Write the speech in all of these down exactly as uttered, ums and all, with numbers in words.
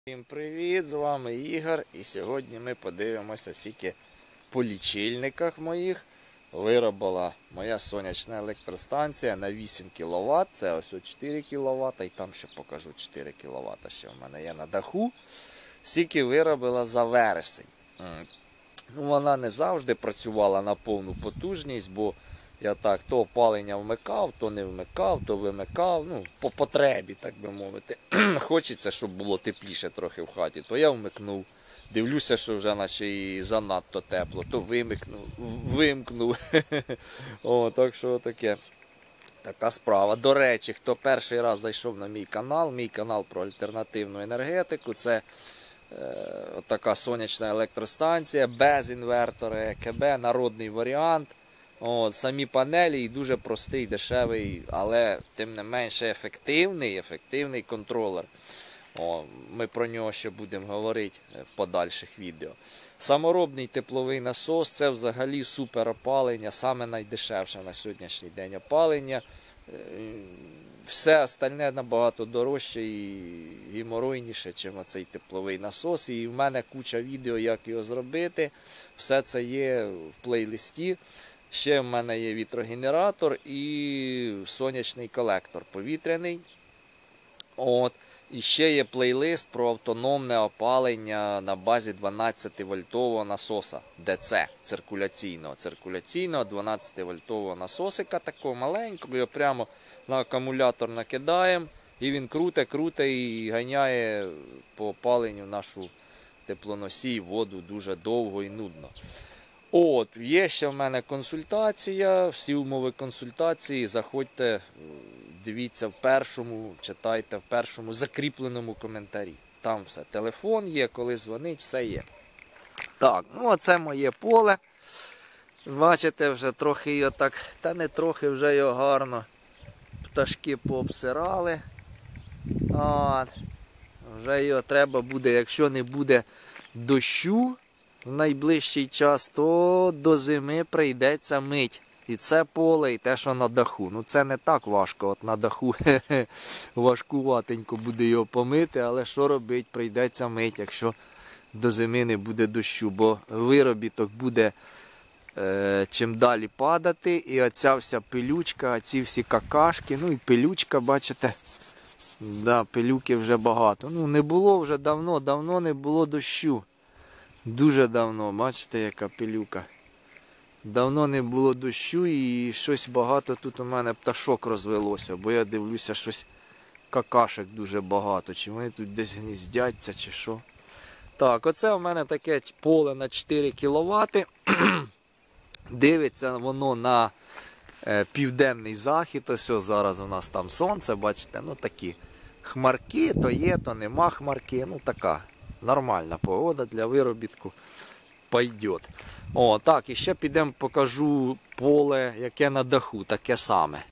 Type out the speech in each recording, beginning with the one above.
Всім привіт! З вами Ігор, і сьогодні ми подивимося, скільки по лічильниках моїх виробила моя сонячна електростанція на вісім кіловат. Це ось чотири кіловата, і там ще покажу чотири кіловата, що в мене є на даху. Скільки виробила за вересень. Ну, вона не завжди працювала на повну потужність, бо я так то опалення вмикав, то не вмикав, то вимикав, ну, по потребі, так би мовити. Хочеться, щоб було тепліше трохи в хаті, то я вмикнув. Дивлюся, що вже наче і занадто тепло, то вимикнув, вимкнув. О, так що таке. Така справа. До речі, хто перший раз зайшов на мій канал, мій канал про альтернативну енергетику, це е, така сонячна електростанція, без інвертора, е ке бе, народний варіант. От, самі панелі і дуже простий, дешевий, але тим не менше ефективний, ефективний контролер. О, ми про нього ще будемо говорити в подальших відео. Саморобний тепловий насос – це взагалі супер опалення, саме найдешевше на сьогоднішній день опалення. Все остальне набагато дорожче і геморойніше, ніж цей тепловий насос. І в мене куча відео, як його зробити. Все це є в плейлисті. Ще в мене є вітрогенератор і сонячний колектор повітряний. От. І ще є плейлист про автономне опалення на базі дванадцятивольтового насоса де це, циркуляційного. Циркуляційного дванадцятивольтового насосика, такого маленького, його прямо на акумулятор накидаємо. І він круте-круте і ганяє по опаленню нашу теплоносій воду дуже довго і нудно. От, є ще в мене консультація, всі умови консультації, заходьте, дивіться в першому, читайте в першому закріпленому коментарі. Там все, телефон є, коли дзвонить, все є. Так, ну оце моє поле. Бачите, вже трохи його так, та не трохи, вже його гарно пташки пообсирали. От, вже його треба буде, якщо не буде дощу в найближчий час, то до зими прийдеться мить. І це поле, і те, що на даху. Ну це не так важко, от на даху важкуватенько буде його помити, але що робити, прийдеться мить, якщо до зими не буде дощу, бо виробіток буде е, чим далі падати, і оця вся пилючка, оці всі какашки, ну і пилючка, бачите, да, пилюки вже багато. Ну не було вже давно, давно не було дощу. Дуже давно, бачите, яка пилюка. Давно не було дощу і щось багато тут у мене пташок розвелося, бо я дивлюся, щось какашек дуже багато. Чи вони тут десь гніздяться, чи що. Так, оце у мене таке поле на чотири кіловати. Дивиться воно на е, південний захід. Ось зараз у нас там сонце, бачите, ну такі хмарки, то є, то нема хмарки, ну така. Нормальна погода для виробітку пойдет. О, так, і ще підемо покажу поле, яке на даху, таке саме.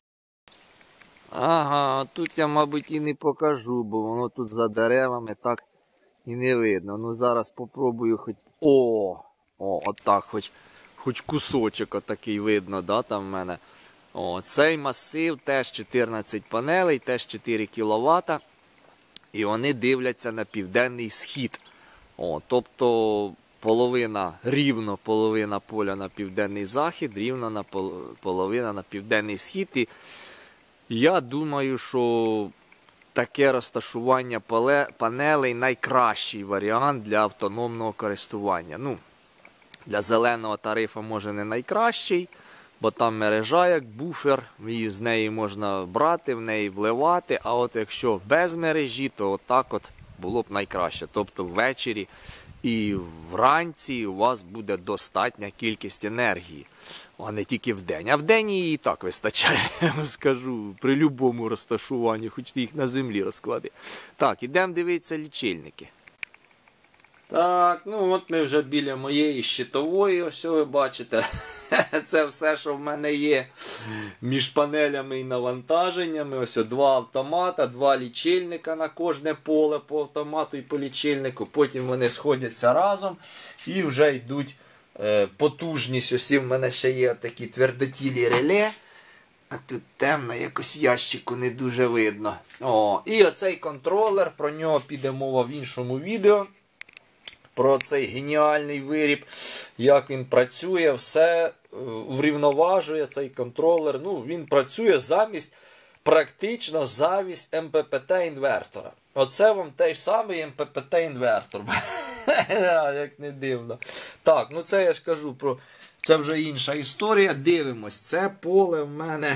Ага, тут я, мабуть, і не покажу, бо воно тут за деревами так і не видно. Ну, зараз попробую хоч... О, о, отак, хоч, хоч кусочок отакий видно, да, там в мене. О, цей масив теж чотирнадцять панелей, теж чотири кіловата. І вони дивляться на південний схід. О, тобто половина, рівно половина поля на південний захід, рівно на пол, половина на південний схід. І я думаю, що таке розташування пале, панелей найкращий варіант для автономного користування. Ну, для зеленого тарифу може не найкращий, бо там мережа як буфер, і з неї можна брати, в неї вливати, а от якщо без мережі, то отак от було б найкраще. Тобто ввечері і вранці у вас буде достатня кількість енергії, а не тільки вдень. А вдень її і так вистачає, я вам скажу, при будь-якому розташуванні, хоч ти їх на землі розклади. Так, ідемо дивитися лічильники. Так, ну от ми вже біля моєї щитової, ось ви бачите. Це все, що в мене є між панелями і навантаженнями. Ось два автомата, два лічильника на кожне поле по автомату і по лічильнику. Потім вони сходяться разом і вже йдуть е, потужність. Ось в мене ще є такі твердотілі реле. А тут темно, якось в ящику не дуже видно. О, і оцей контролер, про нього піде мова в іншому відео. Про цей геніальний виріб, як він працює, все врівноважує цей контролер. Ну, він працює замість, практично замість ем пе пе те-інвертора. Оце вам той самий ем пе пе те-інвертор. Як не дивно. Так, ну це я ж кажу про... Це вже інша історія. Дивимось. Це поле в мене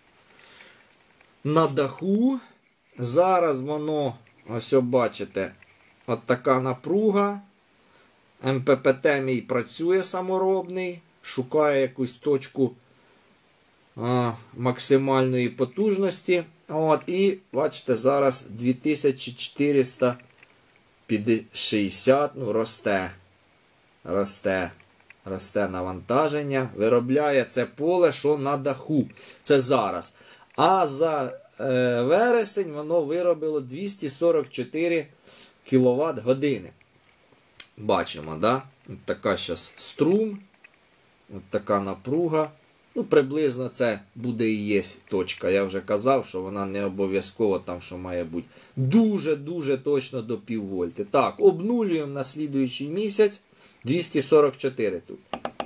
на даху. Зараз воно, ось бачите, от така напруга. ем пе пе те мій працює саморобний. Шукає якусь точку а, максимальної потужності. От, і бачите, зараз дві тисячі чотириста шістдесят, ну, росте. Росте. Росте навантаження. Виробляє це поле, що на даху. Це зараз. А за е, вересень воно виробило двісті сорок чотири кіловат години. Бачимо, да? От така зараз струм. От така напруга. Ну, приблизно це буде і є точка. Я вже казав, що вона не обов'язково там, що має бути. Дуже-дуже точно до піввольти. Так, обнулюємо на слідуючий місяць. двісті сорок чотири тут.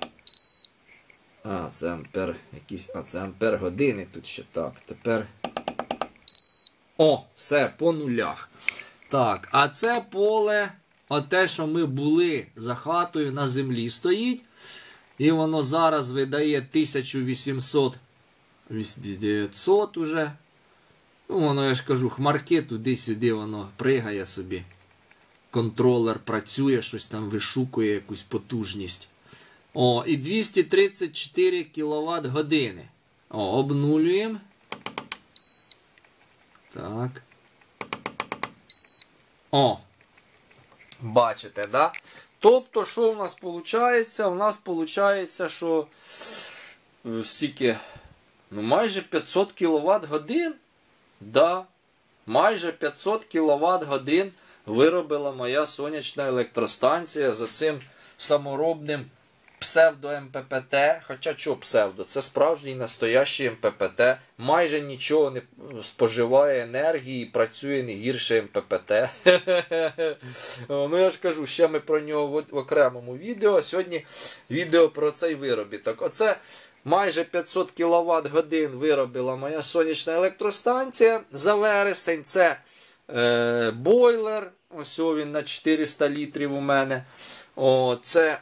А, це ампер якісь. А, це ампер години тут ще. Так, тепер. О, все, по нулях. Так, а це поле, оте, що ми були за хатою, на землі стоїть. І воно зараз видає тисячу вісімсот, дев'ятсот уже. Ну, воно, я ж кажу, хмарки туди-сюди воно пригає собі. Контролер працює, щось там вишукує, якусь потужність. О, і двісті тридцять чотири кіловат години. О, обнулюємо. Так. О. Бачите, да? Тобто, що у нас виходить? У нас виходить, що стільки, ну, майже п'ятсот кіловат годин. Да, майже п'ятсот кіловат годин виробила моя сонячна електростанція за цим саморобним псевдо-ем пе пе те. Хоча що псевдо? Це справжній настоящий ем пе пе те. Майже нічого не споживає енергії і працює не гірше ем пе пе те. Ну я ж кажу, ще ми про нього в окремому відео. Сьогодні відео про цей виробіток. Оце майже п'ятсот кіловат годин виробила моя сонячна електростанція. За вересень це е, бойлер. Ось він на чотириста літрів у мене. О, це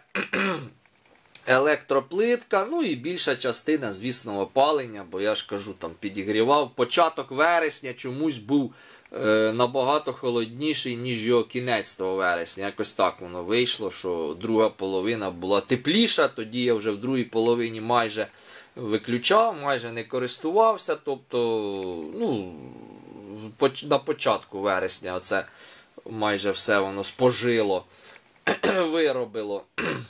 електроплитка, ну і більша частина, звісно, опалення, бо я ж кажу, там підігрівав. Початок вересня чомусь був е, набагато холодніший, ніж його кінець того вересня. Якось так воно вийшло, що друга половина була тепліша, тоді я вже в другій половині майже виключав, майже не користувався, тобто, ну, на початку вересня оце майже все воно спожило, виробило.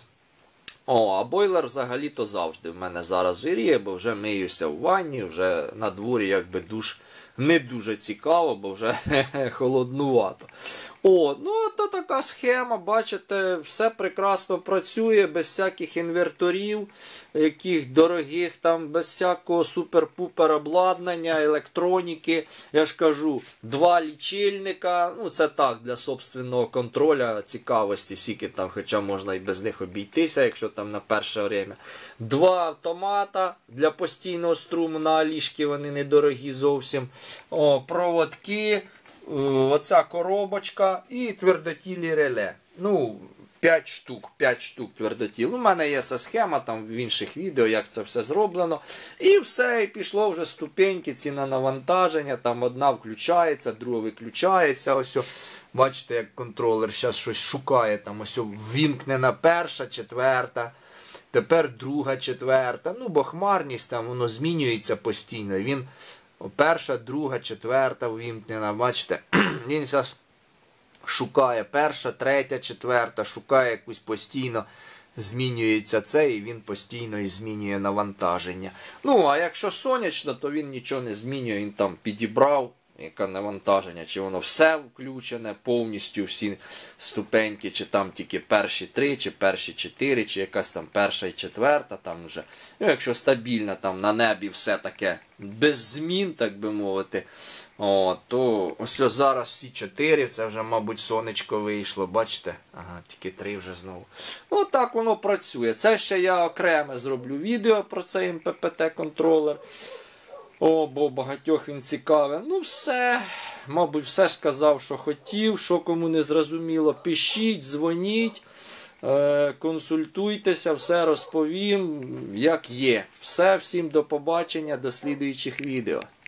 О, а бойлер взагалі-то завжди в мене зараз жиріє, бо вже миюся в ванні, вже на дворі якби душ не дуже цікаво, бо вже холоднувато. О, ну то така схема, бачите, все прекрасно працює, без всяких інверторів, яких дорогих, там, без всякого супер-пупер обладнання, електроніки. Я ж кажу, два лічильника, ну це так, для собственного контроля, цікавості, скільки там, хоча можна і без них обійтися, якщо там на перше время. Два автомата для постійного струму, на Алішки вони недорогі зовсім. О, проводки. Оця коробочка і твердотілі реле. Ну, п'ять штук, п'ять штук твердотіл. У мене є ця схема там в інших відео, як це все зроблено. І все, і пішло вже ступеньки, ціна навантаження. Там одна включається, друга виключається. Ось, бачите, як контролер зараз щось шукає. Там ось ввімкнена перша, четверта. Тепер друга, четверта. Ну, бо хмарність там, воно змінюється постійно. Він перша, друга, четверта ввімкнена, бачите, він зараз шукає перша, третя, четверта, шукає якусь постійно, змінюється це, і він постійно і змінює навантаження. Ну, а якщо сонячно, то він нічого не змінює, він там підібрав яке навантаження, чи воно все включене, повністю всі ступеньки, чи там тільки перші три, чи перші чотири, чи якась там перша і четверта, там вже, ну, якщо стабільно там на небі все таке без змін, так би мовити, о, то ось зараз всі чотири, це вже, мабуть, сонечко вийшло, бачите? Ага, тільки три вже знову. Ну, так воно працює. Це ще я окреме зроблю відео про цей ем пе пе те-контролер. О, бо багатьох він цікавий. Ну все, мабуть, все сказав, що хотів, що кому не зрозуміло. Пишіть, дзвоніть, е, консультуйтеся, все розповім, як є. Все, всім до побачення, до слідуючих відео.